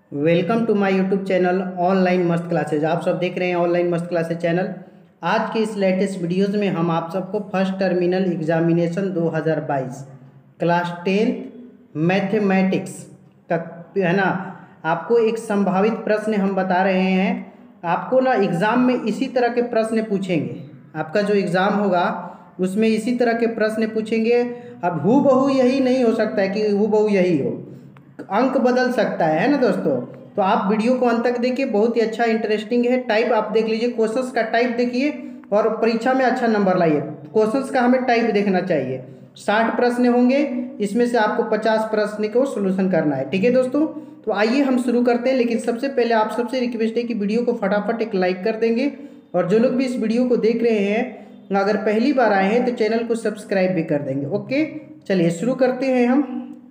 Welcome to my YouTube channel online मस्त classes. आप सब देख रहे हैं ऑनलाइन मस्त क्लासेज चैनल। आज के इस लेटेस्ट वीडियोस में हम आप सबको first terminal examination 2022 class 10th mathematics का है ना, आपको एक संभावित प्रश्न हम बता रहे हैं। आपको ना एग्ज़ाम में इसी तरह के प्रश्न पूछेंगे। आपका जो एग्ज़ाम होगा उसमें इसी तरह के प्रश्न पूछेंगे। अब हूबहू यही नहीं हो सकता है कि हूबहू यही हो, अंक बदल सकता है ना दोस्तों। तो आप वीडियो को अंत तक देखिए, बहुत ही अच्छा इंटरेस्टिंग है। टाइप आप देख लीजिए, क्वेश्चंस का टाइप देखिए और परीक्षा में अच्छा नंबर लाइए। क्वेश्चंस का हमें टाइप देखना चाहिए। 60 प्रश्न होंगे, इसमें से आपको 50 प्रश्न को सोल्यूशन करना है। ठीक है दोस्तों, तो आइए हम शुरू करते हैं। लेकिन सबसे पहले आप सबसे रिक्वेस्ट है कि वीडियो को फटाफट एक लाइक कर देंगे, और जो लोग भी इस वीडियो को देख रहे हैं अगर पहली बार आए हैं तो चैनल को सब्सक्राइब भी कर देंगे। ओके, चलिए शुरू करते हैं हम।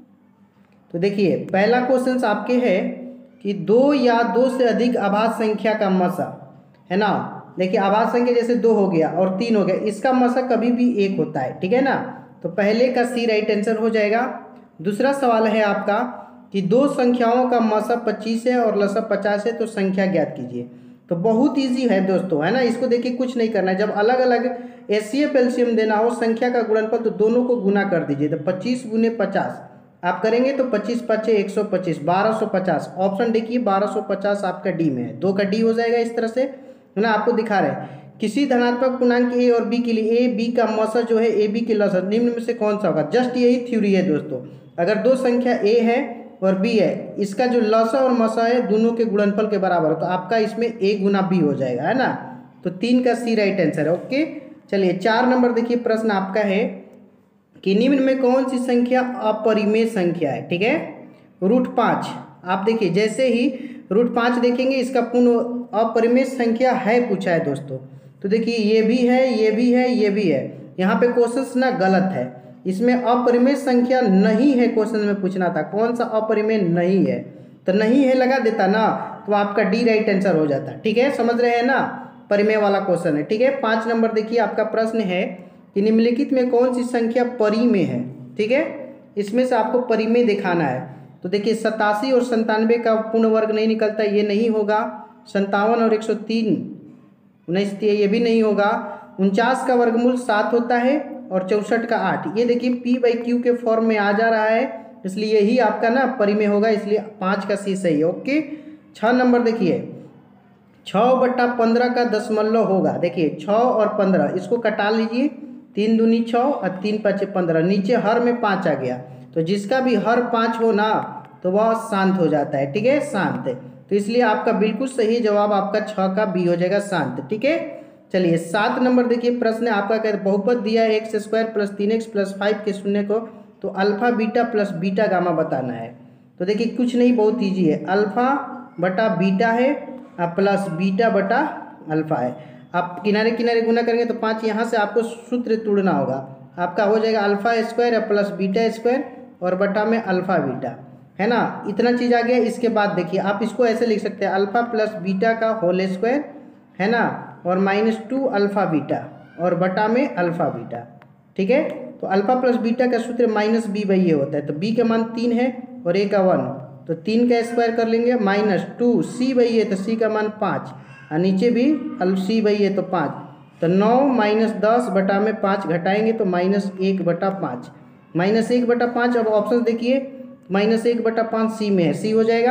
तो देखिए पहला क्वेश्चन आपके है कि दो या दो से अधिक अभाज्य संख्या का मसा, है ना। देखिए अभाज्य संख्या जैसे 2 हो गया और 3 हो गया, इसका मसा कभी भी 1 होता है, ठीक है ना। तो पहले का सी राइट आंसर हो जाएगा। दूसरा सवाल है आपका कि दो संख्याओं का मसा 25 है और लसा 50 है, तो संख्या ज्ञात कीजिए। तो बहुत ईजी है दोस्तों, है ना। इसको देखिए कुछ नहीं करना है। जब अलग अलग एचसीएफ एलसीएम देना हो संख्या का गुणनफल, तो दोनों को गुना कर दीजिए। तो 25 गुने 50 आप करेंगे तो 25 5 125 1250। ऑप्शन देखिए 1250 आपका डी में है, 2 का डी हो जाएगा इस तरह से, है ना। आपको दिखा रहे हैं किसी धनात्मक पूर्णांक ए और बी के लिए ए बी का मसा जो है ए बी के लसा निम्न में से कौन सा होगा। जस्ट यही थ्योरी है दोस्तों। अगर दो संख्या ए है और बी है, इसका जो लसा और मसा है दोनों के गुणनफल के बराबर हो, तो आपका इसमें ए गुना बी हो जाएगा, है ना। तो 3 का सी राइट आंसर है। ओके, चलिए 4 नंबर देखिए प्रश्न आपका है कि निम्न में कौन सी संख्या अपरिमेय संख्या है। ठीक है, √5। आप देखिए जैसे ही √5 देखेंगे इसका पूर्ण अपरिमेय संख्या है पूछा है दोस्तों। तो देखिए ये भी है, ये भी है, ये भी है। यहाँ पे क्वेश्चन ना गलत है, इसमें अपरिमेय संख्या नहीं है। क्वेश्चन में पूछना था कौन सा अपरिमेय नहीं है, तो नहीं है लगा देता ना, तो आपका डी राइट आंसर हो जाता। ठीक है, समझ रहे हैं ना, परिमेय वाला क्वेश्चन है। ठीक है, 5 नंबर देखिए आपका प्रश्न है कि निम्नलिखित में कौन सी संख्या परिमेय है। ठीक है, इसमें से आपको परिमेय दिखाना है। तो देखिए 87 और 97 का पूर्ण वर्ग नहीं निकलता, ये नहीं होगा। 57 और 103 19 ये भी नहीं होगा। 49 का वर्गमूल 7 होता है और 64 का 8। ये देखिए p/q के फॉर्म में आ जा रहा है, इसलिए यही आपका ना परिमेय होगा, इसलिए 5 का सी सही है। ओके, 6 नंबर देखिए 6/15 का दशमलव होगा। देखिए 6 और 15 इसको कटा लीजिए, 3 दूनी 6 और 3 5 15, नीचे हर में 5 आ गया, तो जिसका भी हर 5 हो ना तो वह शांत हो जाता है। ठीक है, शांत है, तो इसलिए आपका बिल्कुल सही जवाब आपका 6 का बी हो जाएगा, शांत। ठीक है, चलिए 7 नंबर देखिए प्रश्न आपका कहते बहुपद दिया है x² + 3x + 5 के शून्य को, तो alpha beta plus beta gamma बताना है। तो देखिए कुछ नहीं, बहुत ईजी है। अल्फा बटा बीटा है प्लस बीटा बटा अल्फा है। आप किनारे किनारे गुना करेंगे तो 5, यहाँ से आपको सूत्र तोड़ना होगा। आपका हो जाएगा α² प्लस β² और बटा में अल्फा बीटा, है ना। इतना चीज़ आ गया। इसके बाद देखिए आप इसको ऐसे लिख सकते हैं अल्फा प्लस बीटा का होल स्क्वायर, है ना, और -2 अल्फा बीटा और बटा में अल्फा बीटा। ठीक है, तो अल्फा प्लस बीटा का सूत्र -b/a होता है। तो b का मान 3 है और a का 1, तो 3 का स्क्वायर कर लेंगे -2 c/a, तो c का मान 5 और नीचे भी c/a तो 5, तो 9 - 10 बटा में 5 घटाएंगे तो -1/5, -1/5। अब ऑप्शन देखिए -1/5 सी में है, सी हो जाएगा।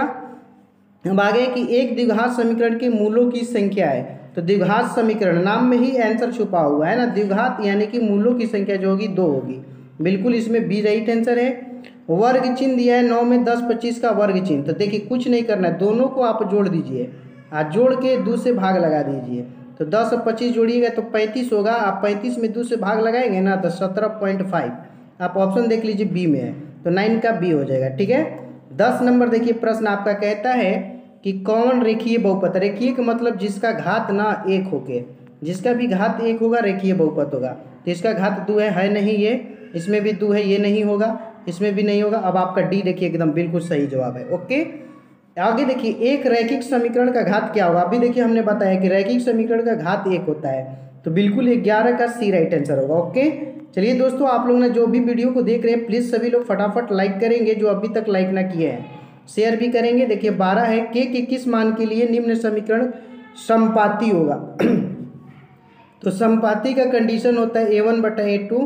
अब आगे कि एक द्विघात समीकरण के मूलों की संख्या है। तो द्विघात समीकरण नाम में ही आंसर छुपा हुआ है ना, द्विघात यानी कि मूलों की संख्या जो होगी 2 होगी। बिल्कुल इसमें बी राइट आंसर है। वर्ग चिन्ह दिया है 9 में 10 25 का वर्ग चिन्ह, तो देखिए कुछ नहीं करना है, दोनों को आप जोड़ दीजिए, जोड़ के 2 से भाग लगा दीजिए। तो 10 और 25 जोड़िएगा तो 35 होगा। आप 35 में 2 से भाग लगाएंगे ना तो 17.5। आप ऑप्शन देख लीजिए बी में है, तो 9 का बी हो जाएगा। ठीक है, 10 नंबर देखिए प्रश्न आपका कहता है कि कौन रेखीय बहुपद। रेखीय का मतलब जिसका घात ना 1 होके, जिसका भी घात 1 होगा रेखीय बहुपद होगा। तो इसका घात 2 है नहीं, ये इसमें भी 2 है, ये नहीं होगा, इसमें भी नहीं होगा। अब आपका डी देखिए एकदम बिल्कुल सही जवाब है। ओके, आगे देखिए एक रैखिक समीकरण का घात क्या होगा। अभी देखिए हमने बताया कि रैखिक समीकरण का घात 1 होता है, तो बिल्कुल 11 का सी राइट आंसर होगा। ओके, चलिए दोस्तों आप लोग ने जो भी वीडियो को देख रहे हैं प्लीज़ सभी लोग फटाफट लाइक करेंगे जो अभी तक लाइक ना किए हैं। शेयर भी करेंगे। देखिए 12 है, के किस मान के लिए निम्न समीकरण समपाती होगा। तो समपाती का कंडीशन होता है A1/A2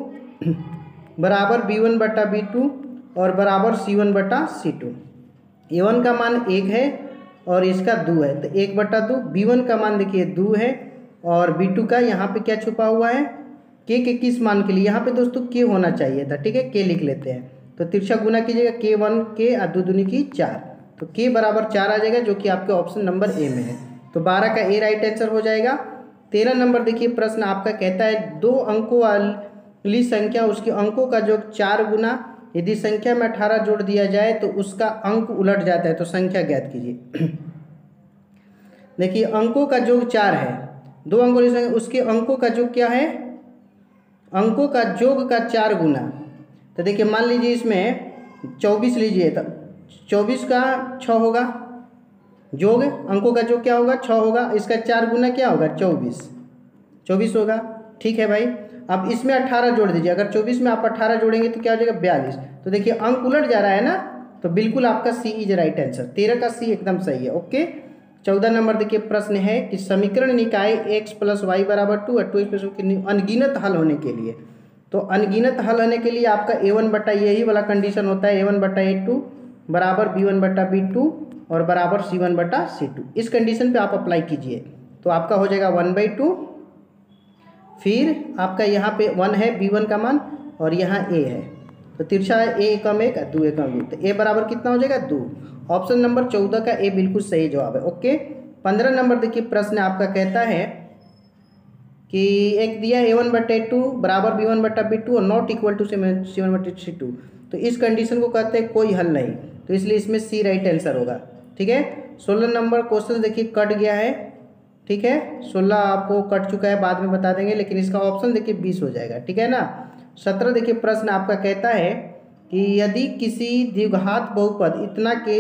बराबर B1/B2 और बराबर C1/C2। A1 का मान 1 है और इसका 2 है, तो 1/2। B1 का मान देखिए 2 है और B2 का यहाँ पे क्या छुपा हुआ है, के किस मान के लिए। यहाँ पे दोस्तों के होना चाहिए था, ठीक है, के लिख लेते हैं। तो तिरछा गुना कीजिएगा, K1 के और 2 दूनी की 4, तो के बराबर 4 आ जाएगा, जो कि आपके ऑप्शन नंबर ए में है। तो 12 का ए राइट आंसर हो जाएगा। 13 नंबर देखिए प्रश्न आपका कहता है 2 अंकों वाली संख्या उसके अंकों का जो 4 गुना, यदि संख्या में 18 जोड़ दिया जाए तो उसका अंक उलट जाता है, तो संख्या ज्ञात कीजिए। देखिए अंकों का योग 4 है, 2 अंकों वाली संख्या उसके अंकों का योग क्या है, अंकों का योग का 4 गुना। तो देखिए मान लीजिए इसमें 24 लीजिए, तो 24 का 6 होगा, योग अंकों का योग क्या होगा 6 होगा, इसका 4 गुना क्या होगा 24 होगा, ठीक है भाई। अब इसमें 18 जोड़ दीजिए, अगर 24 में आप 18 जोड़ेंगे तो क्या हो जाएगा 42। तो देखिए अंक उलट जा रहा है ना, तो बिल्कुल आपका सी इज राइट आंसर, 13 का सी एकदम सही है। ओके 14 नंबर देखिए प्रश्न है कि समीकरण निकाय x + y = 2 और 2 अनगिनत हल होने के लिए। तो अनगिनत हल होने के लिए आपका A1 यही वाला कंडीशन होता है, A1/A2 बराबर B1/B2 और बराबर C1/C2। इस कंडीशन पे आप अप्लाई कीजिए तो आपका हो जाएगा 1/2। फिर आपका यहाँ पे 1 है B1 का मान और यहाँ A है, तो तिरछा है A = 1 2 = 2, तो A बराबर कितना हो जाएगा 2। ऑप्शन नंबर 14 का A बिल्कुल सही जवाब है। ओके 15 नंबर देखिए प्रश्न आपका कहता है कि एक दिया A1/A2 बराबर B1/B2 और नॉट इक्वल टू C1/C2। तो इस कंडीशन को कहते हैं कोई हल नहीं, तो इसलिए इसमें सी राइट आंसर होगा, ठीक है। 16 नंबर क्वेश्चन देखिए कट गया है, ठीक है, 16 आपको कट चुका है, बाद में बता देंगे, लेकिन इसका ऑप्शन देखिए 20 हो जाएगा, ठीक है ना। 17 देखिए प्रश्न आपका कहता है कि यदि किसी द्विघात बहुपद इतना के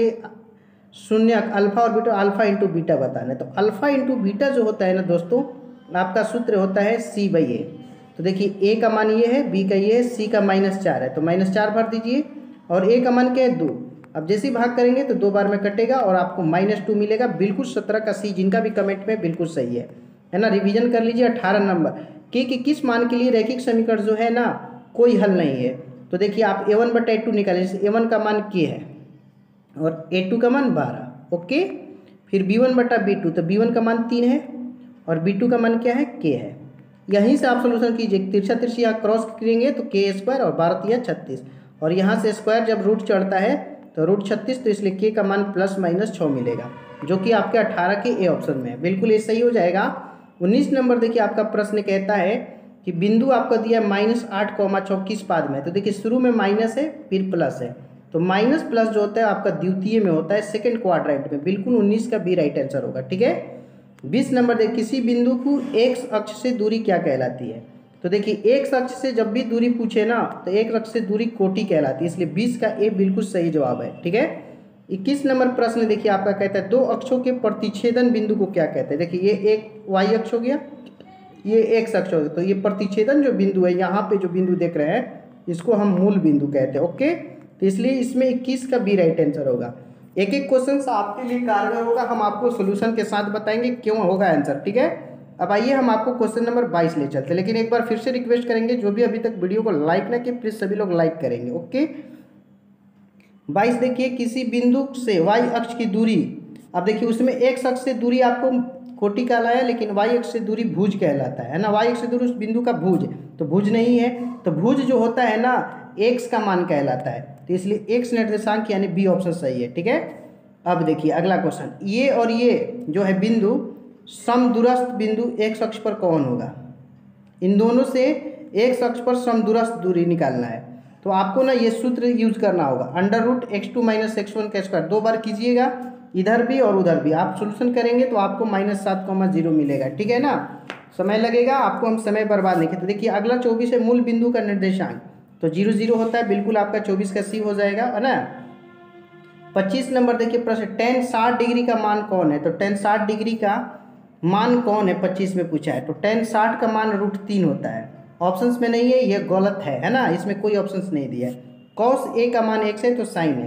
शून्यक अल्फा और बीटा, अल्फा इंटू बीटा बताना है, तो अल्फा इंटू बीटा जो होता है ना दोस्तों, आपका सूत्र होता है C/A। तो देखिए A का मान ये है, B का ये है, C का -4 है, तो -4 भर दीजिए और A का मान क्या है 2। अब जैसे ही भाग करेंगे तो 2 बार में कटेगा और आपको -2 मिलेगा। बिल्कुल 17 का C, जिनका भी कमेंट में बिल्कुल सही है ना। रिवीजन कर लीजिए। 18 नंबर के किस मान के लिए रैखिक समीकरण जो है ना कोई हल नहीं है। तो देखिए आप A1/A2 निकालिए, जैसे A1 का मान K है और A2 का मान 12। ओके फिर B1/B2, तो B1 का मान 3 है और B2 का मान क्या है K है। यहीं से आप सोल्यूशन कीजिए, तिरछा तिरछी यहाँ क्रॉस करेंगे तो K² और 12 × 36, और यहाँ से स्क्वायर जब रूट चढ़ता है तो √36, तो इसलिए K का मान +-6 मिलेगा, जो कि आपके 18 के ए ऑप्शन में है। बिल्कुल ये सही हो जाएगा। 19 नंबर देखिए आपका प्रश्न कहता है कि बिंदु आपका दिया -8, किस पाद में है। तो देखिए शुरू में माइनस है फिर प्लस है, तो माइनस प्लस जो होता है आपका द्वितीय में होता है, सेकंड क्वाड्रेंट में। बिल्कुल 19 का बी राइट आंसर होगा, ठीक है। 20 नंबर देखिए किसी बिंदु को एक्स अक्ष से दूरी क्या कहलाती है। तो देखिए एक्स अक्ष से जब भी दूरी पूछे ना तो एक अक्ष से दूरी कोटि कहलाती है, इसलिए 20 का ए बिल्कुल सही जवाब है, ठीक है। 21 नंबर प्रश्न देखिए आपका कहता है 2 अक्षों के प्रतिच्छेदन बिंदु को क्या कहते हैं। देखिए ये एक वाई अक्ष हो गया, ये एक्स अक्ष हो गया, तो ये प्रतिच्छेदन जो बिंदु है, यहाँ पे जो बिंदु देख रहे हैं इसको हम मूल बिंदु कहते हैं। ओके तो इसलिए इसमें 21 का बी राइट आंसर होगा। एक एक क्वेश्चन आपके लिए कारगर होगा, हम आपको सोल्यूशन के साथ बताएंगे क्यों होगा आंसर, ठीक है। अब आइए हम आपको क्वेश्चन नंबर 22 ले चलते हैं, लेकिन एक बार फिर से रिक्वेस्ट करेंगे जो भी अभी तक वीडियो को लाइक ना किए प्लीज सभी लोग लाइक करेंगे। ओके 22 देखिए किसी बिंदु से वाई अक्ष की दूरी, अब देखिए उसमें एक्स अक्ष से दूरी आपको कोटि कहलाया, लेकिन वाई अक्ष से दूरी भुज कहलाता है ना। वाई अक्ष से दूरी उस बिंदु का भुज, तो भुज नहीं है, तो भुज जो होता है ना एक्स का मान कहलाता है, तो इसलिए एक्स निर्देशांक यानी बी ऑप्शन सही है, ठीक है। अब देखिए अगला क्वेश्चन, ये और ये जो है बिंदु समदूरस्थ बिंदु एक्स अक्ष पर कौन होगा। इन दोनों से एक्स अक्ष पर समदूरस्थ दूरी निकालना है, तो आपको ना ये सूत्र यूज करना होगा, √(x2 - x1) का स्क्वायर 2 बार कीजिएगा, इधर भी और उधर भी। आप सोल्यूशन करेंगे तो आपको -7,0 मिलेगा, ठीक है ना। समय लगेगा, आपको हम समय बर्बाद नहीं करते। देखिए अगला 24 है मूल बिंदु का निर्देशांक, तो 0 0 होता है, बिल्कुल आपका 24 का सी हो जाएगा, है ना। 25 नंबर देखिए प्रश्न, tan 60 डिग्री का मान कौन है। तो tan 60 डिग्री का मान कौन है 25 में पूछा है, तो tan 60 का मान √3 होता है। ऑप्शंस में नहीं है, ये गलत है ना, इसमें कोई ऑप्शंस नहीं दिया है। cos a का मान x है तो sin है,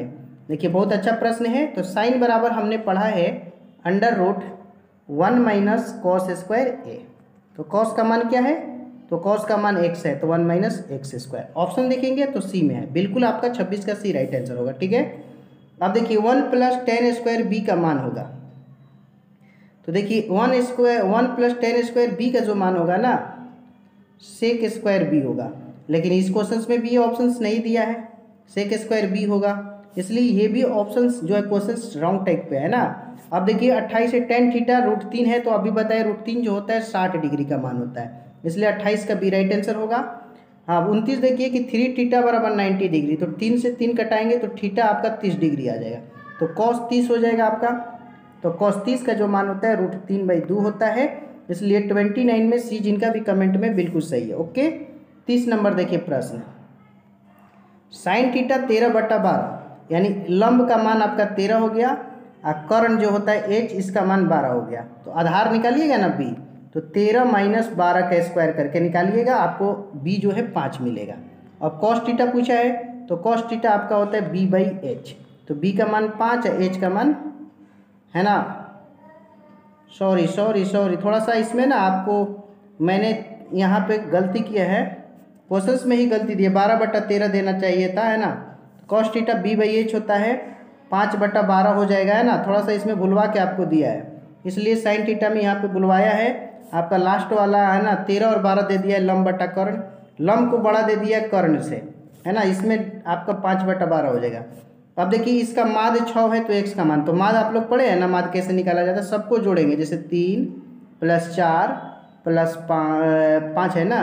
देखिए बहुत अच्छा प्रश्न है। तो साइन बराबर हमने पढ़ा है under root 1 minus cos square A. तो कॉस का मान क्या है, तो कॉस का मान x है, तो 1 माइनस एक्स स्क्वायर। ऑप्शन देखेंगे तो सी में है, बिल्कुल आपका 26 का सी राइट आंसर होगा। ठीक है, अब देखिए 1 प्लस टेन स्क्वायर बी का मान होगा। तो देखिए 1 प्लस टेन स्क्वायर बी का जो मान होगा ना, सेक स्क्वायर बी होगा। लेकिन इस क्वेश्चन में भी ये ऑप्शंस नहीं दिया है, सेक स्क्वायर बी होगा, इसलिए ये भी ऑप्शंस जो है क्वेश्चन रॉन्ग टाइप पे है ना। अब देखिए 28 से टेन थीटा √3 है, तो अभी बताए √3 जो होता है 60 डिग्री का मान होता है, इसलिए 28 का बी राइट आंसर होगा। हाँ 29 देखिए कि 3 थीटा बराबर 90 डिग्री, तो 3 से 3 कटाएंगे तो थीटा आपका 30 डिग्री आ जाएगा, तो कॉस 30 हो जाएगा आपका। तो कॉस 30 का जो मान होता है √3/2 होता है, इसलिए 29 में सी जिनका भी कमेंट में बिल्कुल सही है। ओके, 30 नंबर देखिए प्रश्न, साइन थीटा 13/12, यानी लंब का मान आपका 13 हो गया, और कर्ण जो होता है h इसका मान 12 हो गया। तो आधार निकालिएगा ना b, तो 13 माइनस 12 का स्क्वायर करके निकालिएगा, आपको b जो है 5 मिलेगा। अब कॉस थीटा पूछा है, तो कॉस थीटा आपका होता है b/h, तो b का मान 5 है, h का मान है ना, सॉरी थोड़ा सा इसमें ना आपको मैंने यहाँ पे गलती किया है, क्वेश्चंस में ही गलती दी है, 12/13 देना चाहिए था, है ना। कॉस थीटा b/h होता है 5/12 हो जाएगा, है ना, थोड़ा सा इसमें भुलवा के आपको दिया है, इसलिए साइन थीटा में यहाँ पे बुलवाया है। आपका लास्ट वाला है ना 13 और 12 दे दिया है लंब बटा कर्ण, लंब को बड़ा दे दिया है कर्ण से, है ना, इसमें आपका 5/12 हो जाएगा। अब देखिए इसका माद 6 है, तो x का मान, तो माद आप लोग पढ़े हैं ना, माद कैसे निकाला जाता है, सबको जोड़ेंगे, जैसे 3 + 4 + 5 है ना,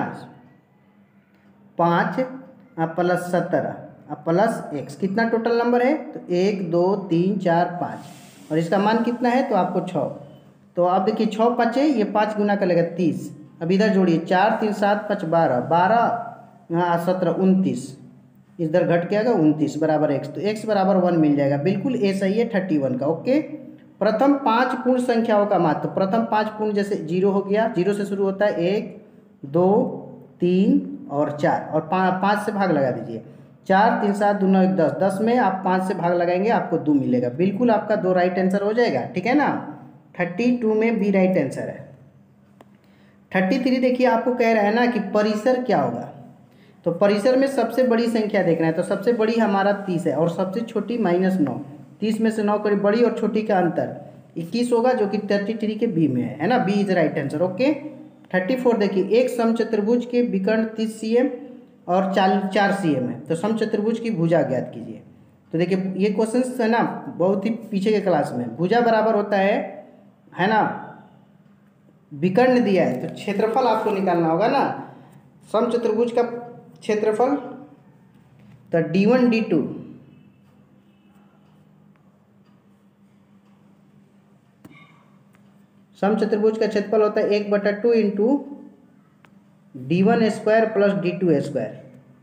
5 + 17 प्लस x, कितना टोटल नंबर है, तो 1 2 3 4 5, और इसका मान कितना है, तो आपको 6। तो आप देखिए 6 5 ये 5 गुना कर लेगा 30, अब इधर जोड़िए 4 3 7 5 12 12 17 29, इधर घट के आएगा 29 बराबर x, तो x बराबर 1 मिल जाएगा, बिल्कुल ए सही है 31 का। ओके, प्रथम 5 पूर्ण संख्याओं का मान, तो प्रथम 5 पूर्ण जैसे 0 हो गया, 0 से शुरू होता है 1 2 3 और 4, और 5 से भाग लगा दीजिए, 4 3 7 2 9 1 10, 10 में आप 5 से भाग लगाएंगे आपको 2 मिलेगा, बिल्कुल आपका 2 राइट आंसर हो जाएगा। ठीक है ना, 32 में बी राइट आंसर है। 33 देखिए आपको कह रहा है ना कि परिसर क्या होगा, तो परिसर में सबसे बड़ी संख्या देखना है, तो सबसे बड़ी हमारा 30 है और सबसे छोटी -9, 30 में से 9 करी बड़ी और छोटी का अंतर 21 होगा, जो कि 33 के बी में है ना, B is right answer. Okay, 34 देखिए एक समचतुर्भुज के विकर्ण 30 cm और 4 cm है, तो समचतुर्भुज की भुजा ज्ञात कीजिए। तो देखिए ये क्वेश्चन है ना बहुत ही पीछे के क्लास में, भुजा बराबर होता है ना, विकर्ण दिया है तो क्षेत्रफल आपको निकालना होगा ना, समचतुर्भुज का क्षेत्रफल, तो d1 d2, समचतुर्भुज का क्षेत्रफल होता है 1/2 into d1 square plus d2 square,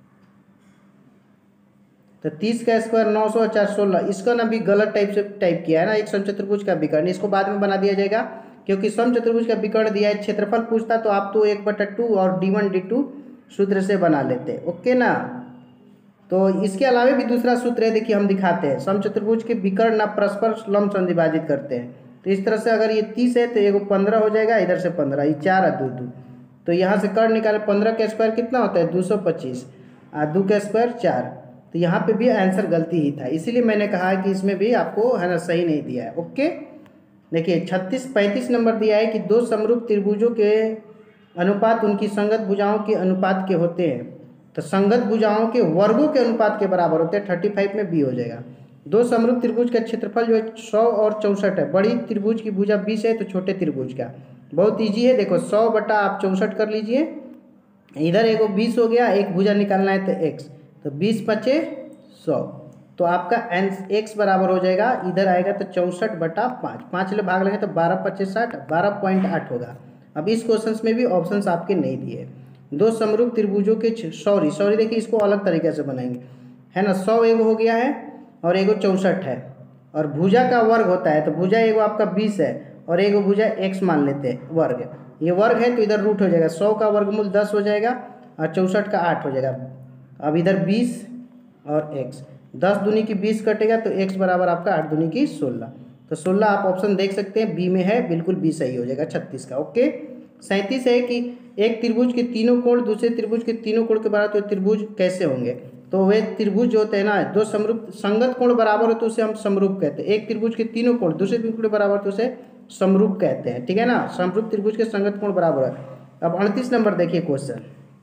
तो 30 का स्क्वायर 900 4 16, इसका ना भी गलत टाइप से टाइप किया है ना, एक समचतुर्भुज का विकर्ण, इसको बाद में बना दिया जाएगा, क्योंकि समचतुर्भुज का विकर्ण दिया है, क्षेत्रफल पूछता तो आप तो 1/2 और d1 d2 सूत्र से बना लेते। ओके ना, तो इसके अलावा भी दूसरा सूत्र है, देखिए हम दिखाते हैं, समचतुर्भुज के विकर्ण ना परस्पर लंब विभाजित करते हैं, तो इस तरह से अगर ये 30 है तो ये 15 हो जाएगा, इधर से 15, ये 4 और 2 2, तो यहाँ से कर्ण निकाले, 15 का स्क्वायर कितना होता है 225, और 2 का स्क्वायर 4, तो यहाँ पे भी आंसर गलती ही था, इसीलिए मैंने कहा कि इसमें भी आपको है ना सही नहीं दिया है। ओके, देखिए 35 नंबर दिया है कि दो समरूप त्रिभुजों के अनुपात उनकी संगत भुजाओं के अनुपात के होते हैं, तो संगत भुजाओं के वर्गों के अनुपात के बराबर होते हैं, 35 में बी हो जाएगा। दो समरूप त्रिभुज का क्षेत्रफल जो है 100 और 64 है, बड़ी त्रिभुज की भुजा 20 है, तो छोटे त्रिभुज का बहुत ईजी है, देखो 100 बटा आप 64 कर लीजिए, इधर एगो 20 हो गया, एक भुजा निकालना है तो x, तो 20 × 100, तो आपका x बराबर हो जाएगा, इधर आएगा तो 64/5, 5 ले भाग लेंगे तो 12 × 5 = 60, 12.8 होगा। अब इस क्वेश्चन में भी ऑप्शंस आपके नहीं दिए, दो समरूप त्रिभुजों के सॉरी देखिए इसको अलग तरीके से बनाएंगे, है ना, 100 एगो हो गया है और एगो 64 है, और भुजा का वर्ग होता है, तो भुजा एगो आपका 20 है और एगो भुजा x मान लेते हैं वर्ग, ये वर्ग है तो इधर रूट हो जाएगा, 100 का वर्गमूल 10 हो जाएगा और 64 का 8 हो जाएगा, अब इधर 20 और x, 10 दूनी की 20 कटेगा तो x बराबर आपका 8 दूनी की 16। तो 16 आप ऑप्शन देख सकते हैं बी में है, बिल्कुल बी सही हो जाएगा 36 का। ओके। 37 है कि एक त्रिभुज के तीनों कोण दूसरे त्रिभुज के तीनों कोण के बराबर, तो त्रिभुज कैसे होंगे? तो वे त्रिभुज जो होते हैं ना, दो समरूप संगत कोण बराबर हो तो उसे हम समरूप कहते हैं। एक त्रिभुज के तीनों कोण दूसरे त्रिभुज के बराबर तो उसे समरूप कहते हैं, ठीक है ना। समरूप त्रिभुज के संगत कोण बराबर है। अब 38 नंबर देखिए क्वेश्चन।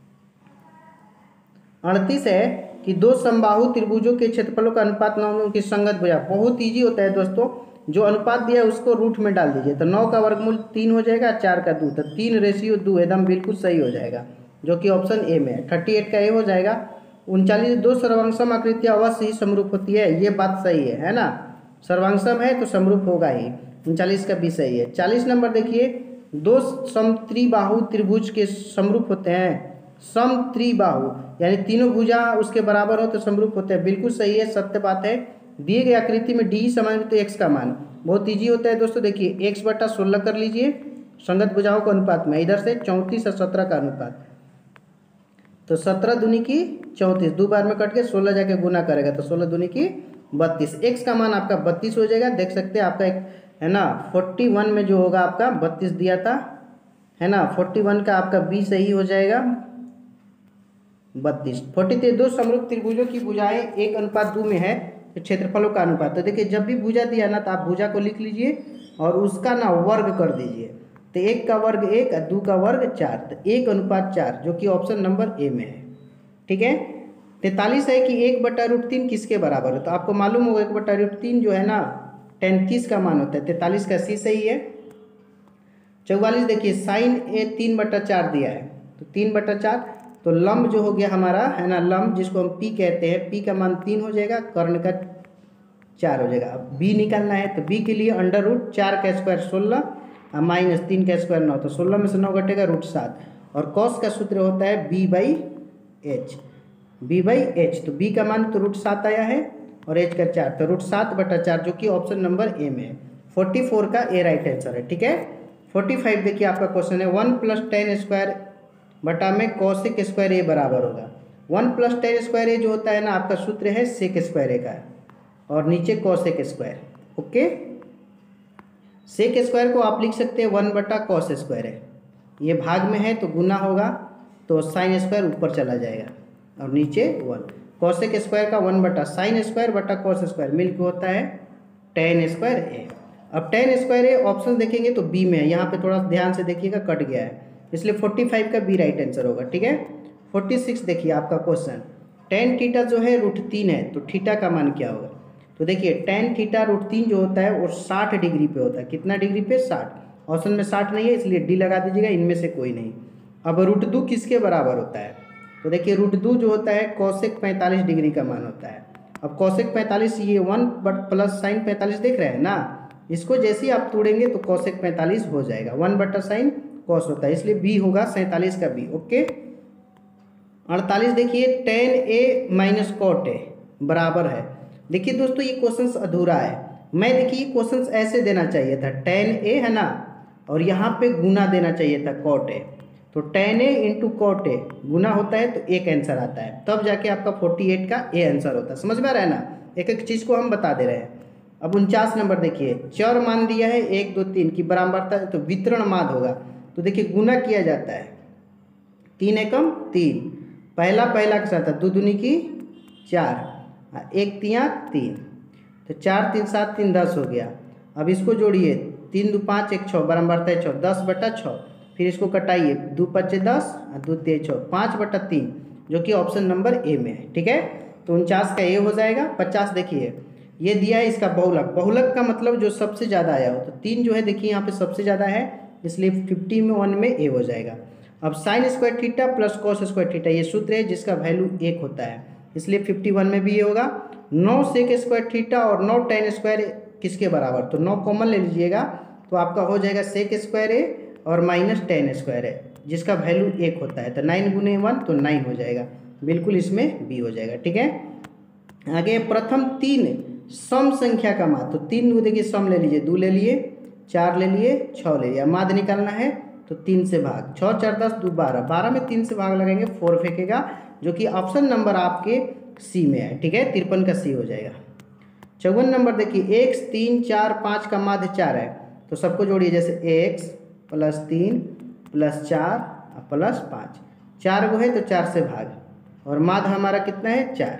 38 है कि दो समबाहु त्रिभुजों के क्षेत्रफलों का अनुपात 9 में उनकी संगत भुजा। बहुत ईजी होता है दोस्तों, जो अनुपात दिया है उसको रूट में डाल दीजिए, तो 9 का वर्गमूल 3 हो जाएगा, 4 का 2, तो 3:2 एकदम बिल्कुल सही हो जाएगा, जो कि ऑप्शन ए में है। 38 का ए हो जाएगा। 39 दो सर्वांगसम आकृतियाँ अवश्य ही समरूप होती है, ये बात सही है ना। सर्वांगसम है तो समरूप होगा ही। 39 का भी सही है। 40 नंबर देखिए, दो समत्रिबाहु त्रिभुज के समरूप होते हैं। समत्रिबाहु यानी तीनों भुजा उसके बराबर हो तो समरूप होते हैं, बिल्कुल सही है, सत्य बात है। दिए गए आकृति में डी समान तो x का मान बहुत ईजी होता है दोस्तों। देखिए x/16 कर लीजिए संगत भुजाओं के अनुपात में, इधर से 34 और 17 का अनुपात, तो 17 दूनी की 34, 2 बार में कट के 16 जाके गुना करेगा तो 16 दूनी की 32। x का मान आपका 32 हो जाएगा। देख सकते हैं आपका एक है ना 41 में जो होगा आपका 32 दिया था, है ना। 41 का आपका बी सही हो जाएगा 32। 43 दो समरूप त्रिभुजों की भुजाएं 1:2 में है तो क्षेत्रफलों का अनुपात। तो देखिए जब भी भुजा दिया ना तो आप भुजा को लिख लीजिए और उसका ना वर्ग कर दीजिए, तो 1 का वर्ग 1 और 2 का वर्ग 4, तो 1:4, जो कि ऑप्शन नंबर ए में है, ठीक है। 43 है कि 1/√3 किसके बराबर है? तो आपको मालूम होगा 1/√3 जो है ना 33 का मान होता है, 43 का सी सही है। 44 देखिए साइन ए 3/4 दिया है, तो 3/4, तो लंब जो हो गया हमारा है ना, लंब जिसको हम पी कहते हैं, पी का मान 3 हो जाएगा, कर्ण का 4 हो जाएगा। अब बी निकालना है तो बी के लिए √4 का स्क्वायर 16 और -3 का स्क्वायर 9, तो 16 में से 9 घटेगा √7, और कॉस का सूत्र होता है b/h, b/h, तो b का मान तो √7 आया है और h का 4, तो √7/4, जो कि ऑप्शन नंबर ए में है। 44 का ए राइट आंसर है, ठीक है। 45 देखिए आपका क्वेश्चन है 1 + tan स्क्वायर बटा में cos स्क्वायर ए बराबर होगा। 1 + tan स्क्वायर ए जो होता है ना आपका सूत्र है sec स्क्वायर ए का, और नीचे cos square. Okay, sec square को आप लिख सकते हैं 1/cos स्क्वायर है, ये भाग में है तो गुना होगा तो sin स्क्वायर ऊपर चला जाएगा और नीचे 1। cos स्क्वायर का 1/sin स्क्वायर बटा cos स्क्वायर मिलकर होता है tan स्क्वायर ए। अब tan स्क्वायर ए ऑप्शन देखेंगे तो बी में है, यहाँ पे थोड़ा ध्यान से देखिएगा कट गया है, इसलिए 45 का बी राइट आंसर होगा, ठीक है। 46 देखिए आपका क्वेश्चन, tan थीटा जो है √3 है, तो थीटा का मान क्या होगा? तो देखिए tan थीटा √3 जो होता है वो 60 डिग्री पे होता है। कितना डिग्री पे? 60। ऑप्शन में 60 नहीं है इसलिए डी लगा दीजिएगा, इनमें से कोई नहीं। अब √2 किसके बराबर होता है? तो देखिए √2 जो होता है cosec 45 डिग्री का मान होता है। अब cosec 45 ये 1 + sin 45 देख रहे हैं ना, इसको जैसे ही आप तोड़ेंगे तो cosec 45 हो जाएगा, 1/sin cos होता है, इसलिए बी होगा 47 का बी। ओके। 48 देखिए tan a - cot a बराबर है। देखिए दोस्तों ये क्वेश्चन अधूरा है, मैं देखिए क्वेश्चन ऐसे देना चाहिए था, tan a है ना और यहाँ पे गुना देना चाहिए था cot a, तो tan a × cot a गुना होता है तो एक आंसर आता है, तब जाके आपका 48 का ए आंसर होता है। समझ में आ रहा है ना, एक एक चीज़ को हम बता दे रहे हैं। अब 49 नंबर देखिए, चर मान दिया है 1 2 3 की बराबरता है तो वितरण माद होगा, तो देखिए गुना किया जाता है 3 एकम 3, पहला के साथ 2 दूनी की 4, 1 तिया 3, तो 4 3 7 3 10 हो गया। अब इसको जोड़िए 3 2 5 1 6 बराबरता है 6, 10/6, फिर इसको कटाइए 2 5 10 और 2 3 6, 5/3, जो कि ऑप्शन नंबर ए में है, ठीक है। तो 49 का ए हो जाएगा। 50 देखिए ये दिया है इसका बहुलक, बहुलक का मतलब जो सबसे ज़्यादा आया हो, तो 3 जो है देखिए यहाँ पे सबसे ज़्यादा है, इसलिए 51 में ए हो जाएगा। अब sin square theta + cos square theta ये सूत्र है जिसका वैल्यू 1 होता है, इसलिए 51 में भी ये होगा। 9 sec स्क्वायर थीटा और 9 tan स्क्वायर किसके बराबर? तो 9 कॉमन ले लीजिएगा तो आपका हो जाएगा sec स्क्वायर ए और -tan स्क्वायर है जिसका वैल्यू 1 होता है, तो 9 × 1 तो 9 हो जाएगा, बिल्कुल इसमें बी हो जाएगा, ठीक है। आगे प्रथम 3 सम संख्या का माद, तो 3 को देखिए सम ले लीजिए, 2 ले लिए, 4 ले लिए, 6 ले लिया, माद निकालना है तो 3 से भाग, 6 4 10 2 12, 12 में 3 से भाग लगेंगे 4 फेंकेगा, जो कि ऑप्शन नंबर आपके सी में है, ठीक है, 53 का सी हो जाएगा। 54 नंबर देखिए, x 3 4 5 का माध्य 4 है, तो सबको जोड़िए, जैसे x + 3 + 4 + 5, 4 को है तो 4 से भाग, और माध्य हमारा कितना है 4।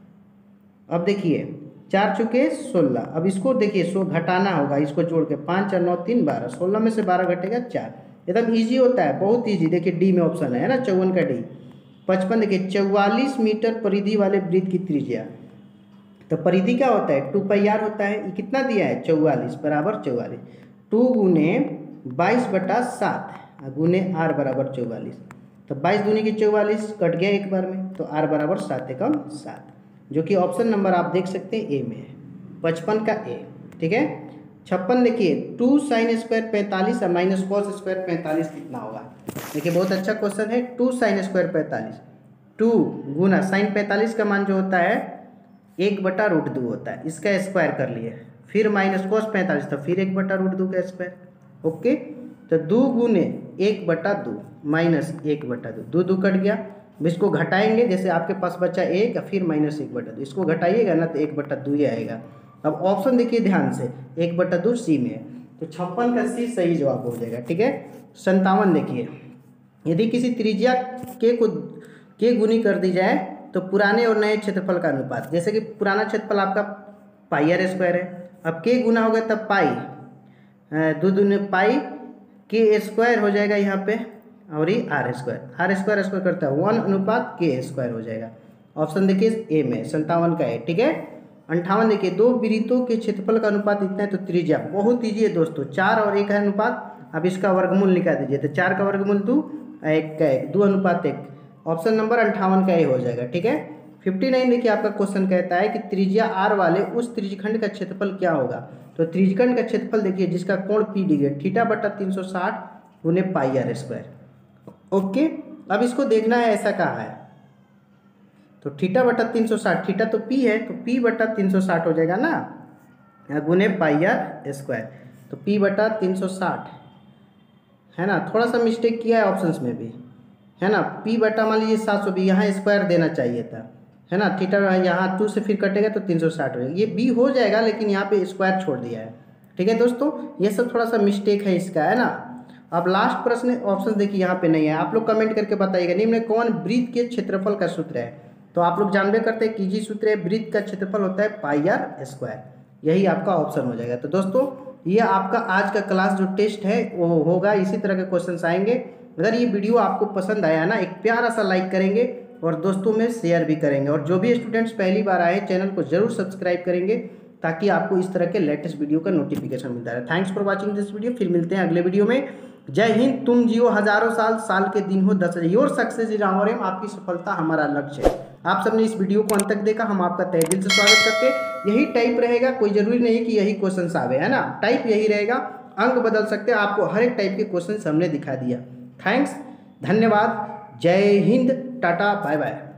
अब देखिए 4 चुके 16, अब इसको देखिए 100 घटाना होगा, इसको जोड़ के 5 और 9 3 12, 16 में से 12 घटेगा 4, एकदम ईजी होता है, बहुत ईजी। देखिए डी में ऑप्शन है ना, 54 का डी। 55 देखिए, 44 मीटर परिधि वाले वृत्त की त्रिज्या, तो परिधि क्या होता है 2πr होता है, ये कितना दिया है 44 बराबर 44, 2 × 22/7 गुने r बराबर 44, तो 22 दूनी की 44 कट गया एक बार में, तो r बराबर 7 एकम 7, जो कि ऑप्शन नंबर आप देख सकते हैं ए में है, 55 का ए, ठीक है। 56 देखिए, 2 sin² 45 और -cos² 45 कितना होगा। देखिए बहुत अच्छा क्वेश्चन है। 2 sin² 45, 2 गुना sin 45 का मान जो होता है 1/√2 होता है, इसका स्क्वायर कर लिए, फिर -cos 45, तो फिर 1/√2 का स्क्वायर, ओके। तो 2 गुने 1/2 माइनस 1/2, 2 2 कट गया, इसको घटाएंगे, जैसे आपके पास बचा 1 फिर -1/2, इसको घटाइएगा ना तो 1/2 ही आएगा। अब ऑप्शन देखिए ध्यान से, 1/2 सी में है, तो 56 का सी सही जवाब हो जाएगा, ठीक है। 57 देखिए, यदि किसी त्रिज्या के गुनी कर दी जाए तो पुराने और नए क्षेत्रफल का अनुपात, जैसे कि पुराना क्षेत्रफल आपका πr² है, अब के गुना होगा तब पाई, 2 दूने पाई k² हो जाएगा यहाँ पे, और ये r² करता है 1/k² हो जाएगा। ऑप्शन देखिए ए में, 57 का है, ठीक है। 58 देखिए, 2 वृत्तों के क्षेत्रफल का अनुपात इतना है तो त्रिज्या, बहुत ईजी है दोस्तों, 4 और 1 है अनुपात, अब इसका वर्गमूल निकाल दीजिए, तो 4 का वर्गमूल 2, 1 का 1, 2:1, ऑप्शन नंबर 58 का ए हो जाएगा, ठीक है। 59 देखिए, आपका क्वेश्चन कहता है कि त्रिज्या r वाले उस त्रिज्यखंड का क्षेत्रफल क्या होगा, तो त्रिज्यखंड का क्षेत्रफल देखिए जिसका कोण p डिग्री, θ/360 गुने πr², ओके। अब इसको देखना है ऐसा कहा है, तो θ/360, थीटा तो p है, तो p/360 हो जाएगा ना, गुने πr², तो p/360 है ना, थोड़ा सा मिस्टेक किया है ऑप्शंस में भी, है ना, मान लीजिए 700 भी, यहाँ स्क्वायर देना चाहिए था, है ना, थीटा यहाँ 2 से फिर कटेगा तो 360 हो जाएगा, ये बी हो जाएगा, लेकिन यहाँ पे स्क्वायर छोड़ दिया है, ठीक है दोस्तों, ये सब थोड़ा सा मिस्टेक है इसका, है ना। अब लास्ट प्रश्न ऑप्शन देखिए यहाँ पे नहीं है, आप लोग कमेंट करके बताइएगा, निम्न में कौन वृत्त के क्षेत्रफल का सूत्र है, तो आप लोग जानबे करते हैं कीजी सूत्र है, वृत्त का क्षेत्रफल होता है πr², यही आपका ऑप्शन हो जाएगा। तो दोस्तों ये आपका आज का क्लास जो टेस्ट है वो होगा, इसी तरह के क्वेश्चन आएंगे। अगर ये वीडियो आपको पसंद आया ना, एक प्यारा सा लाइक करेंगे और दोस्तों में शेयर भी करेंगे, और जो भी स्टूडेंट्स पहली बार आए चैनल को जरूर सब्सक्राइब करेंगे, ताकि आपको इस तरह के लेटेस्ट वीडियो का नोटिफिकेशन मिलता रहे। Thanks for watching this video, फिर मिलते हैं अगले वीडियो में। जय हिंद, तुम जियो हजारों साल, साल के दिन हो 10,000, your success is our aim, आपकी सफलता हमारा लक्ष्य है। आप सबने इस वीडियो को अंत तक देखा, हम आपका तहे दिल से स्वागत करते। यही टाइप रहेगा, कोई जरूरी नहीं कि यही क्वेश्चन आवे, है ना, टाइप यही रहेगा, अंक बदल सकते हैं, आपको हर एक टाइप के क्वेश्चन हमने दिखा दिया। थैंक्स, धन्यवाद, जय हिंद, टाटा, बाय बाय।